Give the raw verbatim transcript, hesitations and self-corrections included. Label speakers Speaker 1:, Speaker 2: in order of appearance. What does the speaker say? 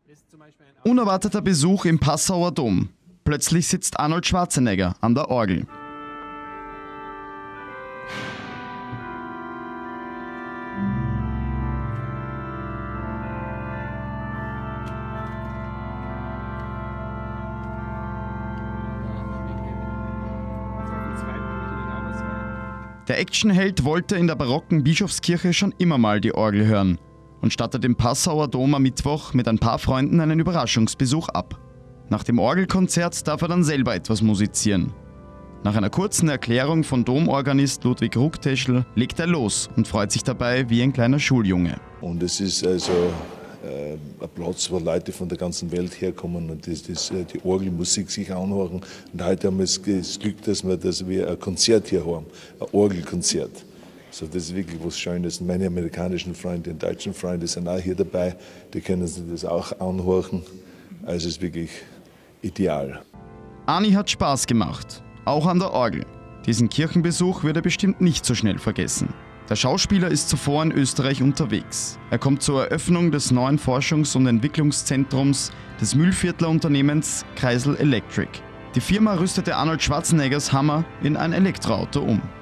Speaker 1: Unerwarteter Besuch im Passauer Dom. Plötzlich sitzt Arnold Schwarzenegger an der Orgel. Der Actionheld wollte in der barocken Bischofskirche schon immer mal die Orgel hören und stattet im Passauer Dom am Mittwoch mit ein paar Freunden einen Überraschungsbesuch ab. Nach dem Orgelkonzert darf er dann selber etwas musizieren. Nach einer kurzen Erklärung von Domorganist Ludwig Ruckteschl legt er los und freut sich dabei wie ein kleiner Schuljunge.
Speaker 2: Und es ist also äh, ein Platz, wo Leute von der ganzen Welt herkommen und das, das, die Orgelmusik sich anhören. Und heute haben wir das Glück, dass wir, dass wir ein Konzert hier haben, ein Orgelkonzert. So, das ist wirklich was Schönes. Meine amerikanischen Freunde und deutschen Freunde sind auch hier dabei, die können sich das auch anhören. Also es ist wirklich ideal.
Speaker 1: Arni hat Spaß gemacht, auch an der Orgel. Diesen Kirchenbesuch wird er bestimmt nicht so schnell vergessen. Der Schauspieler ist zuvor in Österreich unterwegs. Er kommt zur Eröffnung des neuen Forschungs- und Entwicklungszentrums des Mühlviertler Unternehmens Kreisel Electric. Die Firma rüstete Arnold Schwarzeneggers Hammer in ein Elektroauto um.